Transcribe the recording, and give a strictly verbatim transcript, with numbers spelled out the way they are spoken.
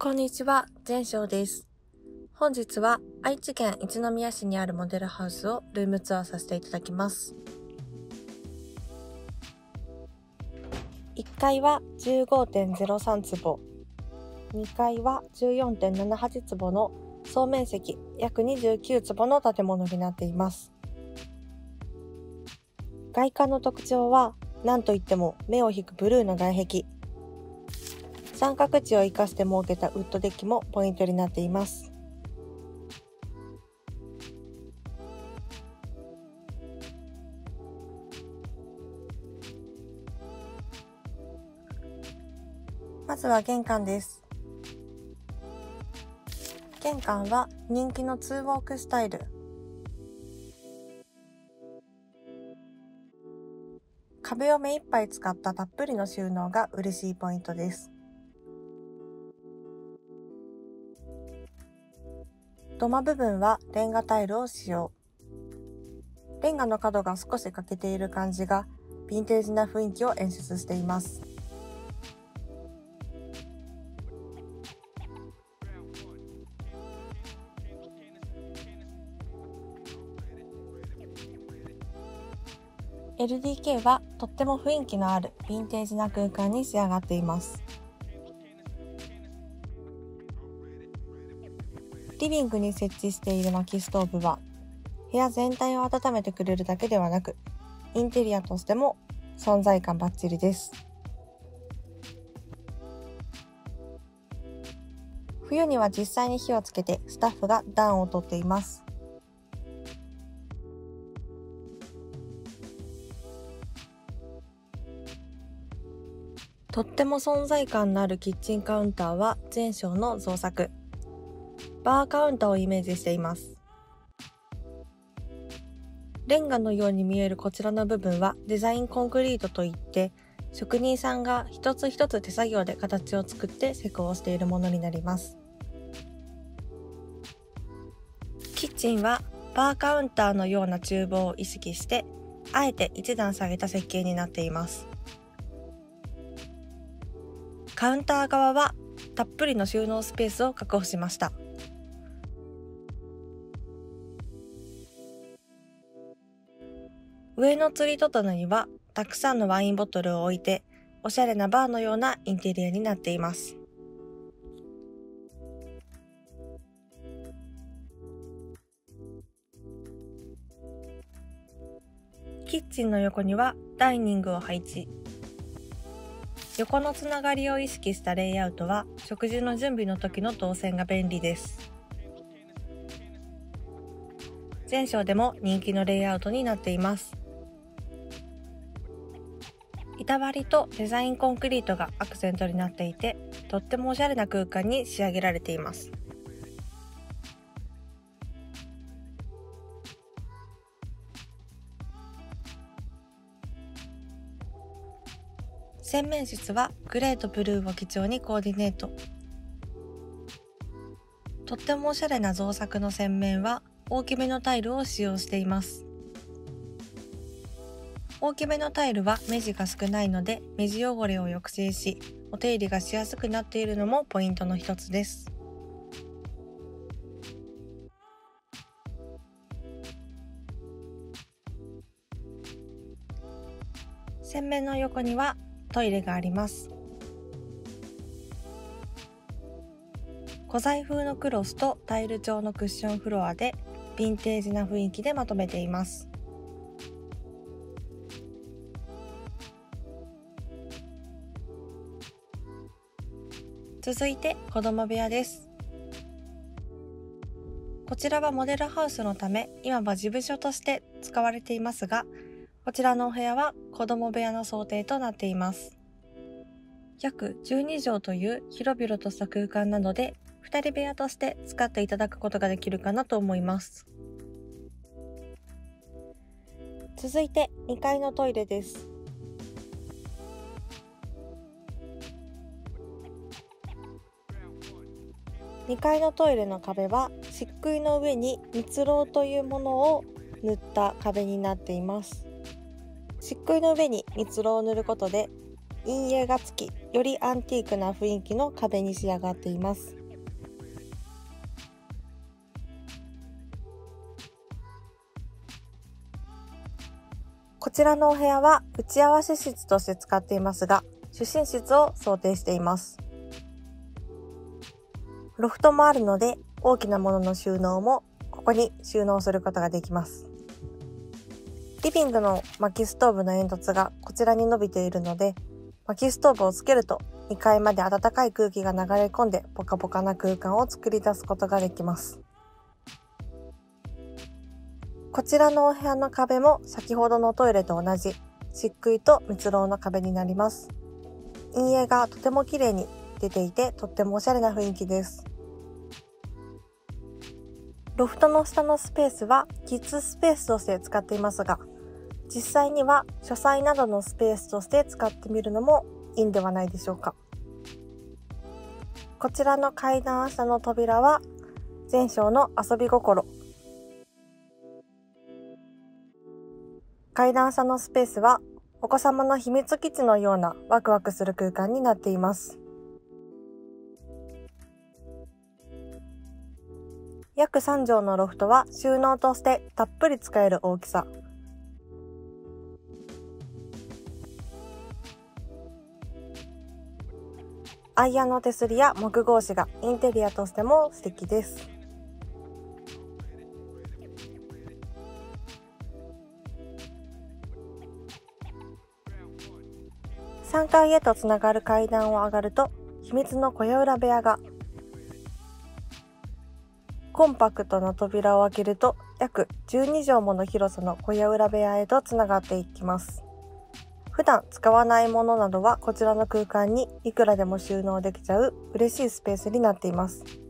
こんにちは、全翔です。本日は愛知県一宮市にあるモデルハウスをルームツアーさせていただきます。いっかいは じゅうごてんゼロさん 坪、にかいは じゅうよんてんななはち 坪の総面積約にじゅうきゅう坪の建物になっています。外観の特徴は何といっても目を引くブルーの外壁。三角地を生かして設けたウッドデッキもポイントになっています。まずは玄関です。玄関は人気のツーウォークスタイル。壁を目いっぱい使ったたっぷりの収納が嬉しいポイントです。土間部分はレンガタイルを使用。レンガの角が少し欠けている感じがヴィンテージな雰囲気を演出しています。エルディーケー はとっても雰囲気のあるヴィンテージな空間に仕上がっています。リビングに設置している薪ストーブは部屋全体を温めてくれるだけではなく、インテリアとしても存在感バッチリです。冬には実際に火をつけてスタッフが暖をとっています。とっても存在感のあるキッチンカウンターは全焼の造作。バーカウンターをイメージしています。レンガのように見えるこちらの部分はデザインコンクリートといって、職人さんが一つ一つ手作業で形を作って施工しているものになります。キッチンはバーカウンターのような厨房を意識して、あえて一段下げた設計になっています。カウンター側はたっぷりの収納スペースを確保しました。上の吊り戸棚にはたくさんのワインボトルを置いて、おしゃれなバーのようなインテリアになっています。キッチンの横にはダイニングを配置。横のつながりを意識したレイアウトは食事の準備の時の動線が便利です。全焼でも人気のレイアウトになっています。板張りとデザインコンクリートがアクセントになっていて、とってもおしゃれな空間に仕上げられています。洗面室はグレーとブルーを基調にコーディネート。とってもおしゃれな造作の洗面は大きめのタイルを使用しています。大きめのタイルは目地が少ないので目地汚れを抑制し、お手入れがしやすくなっているのもポイントの一つです。洗面の横にはトイレがあります。古材風のクロスとタイル調のクッションフロアでヴィンテージな雰囲気でまとめています。続いて子供部屋です。こちらはモデルハウスのため今は事務所として使われていますが、こちらのお部屋は子供部屋の想定となっています。約じゅうにじょうという広々とした空間なので、ふたり部屋として使っていただくことができるかなと思います。続いてにかいのトイレです。にかいのトイレの壁は漆喰の上に蜜蝋というものを塗った壁になっています。漆喰の上に蜜蝋を塗ることで陰影がつき、よりアンティークな雰囲気の壁に仕上がっています。 こちらのお部屋は打ち合わせ室として使っていますが、就寝室を想定しています。ロフトもあるので、大きなものの収納もここに収納することができます。リビングの薪ストーブの煙突がこちらに伸びているので、薪ストーブをつけるとにかいまで暖かい空気が流れ込んでポカポカな空間を作り出すことができます。こちらのお部屋の壁も先ほどのトイレと同じ漆喰と蜜蝋の壁になります。陰影がとても綺麗に出ていて、とってもおしゃれな雰囲気です。ロフトの下のスペースはキッズスペースとして使っていますが、実際には書斎などのスペースとして使ってみるのもいいんではないでしょうか。こちらの階段下の扉は全章の遊び心。階段下のスペースはお子様の秘密基地のようなワクワクする空間になっています。約さんじょうのロフトは収納としてたっぷり使える大きさ。アイアンの手すりや木格子がインテリアとしても素敵です。さんがいへとつながる階段を上がると秘密の小屋裏部屋が。コンパクトな扉を開けると約じゅうにじょうもの広さの小屋裏部屋へとつながっていきます。普段使わないものなどはこちらの空間にいくらでも収納できちゃう嬉しいスペースになっています。